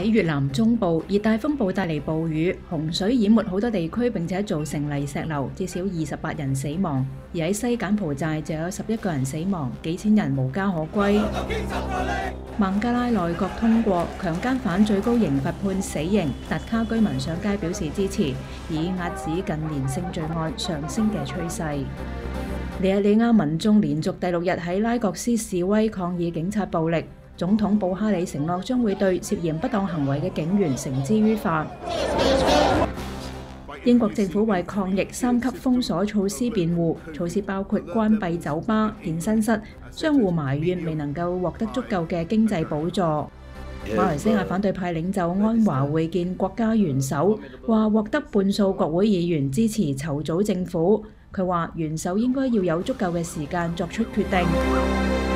喺越南中部，熱帶風暴帶嚟暴雨，洪水淹沒好多地區，並且造成泥石流，至少28人死亡。而喺西柬埔寨就有11個人死亡，幾千人無家可歸。孟加拉內閣通過強姦犯最高刑罰判死刑，達卡居民上街表示支持，以遏止近年性罪案上升嘅趨勢。尼日利亞民眾連續第6日喺拉各斯示威抗議警察暴力。總統布哈里承諾將會對涉嫌不當行為嘅警員繩之於法。英國政府為抗疫3級封鎖措施辯護，措施包括關閉酒吧、健身室，商戶埋怨未能夠獲得足夠嘅經濟補助。馬來西亞反對派領袖安華會見國家元首，話獲得半數國會議員支持籌組政府。佢話元首應該要有足夠嘅時間作出決定。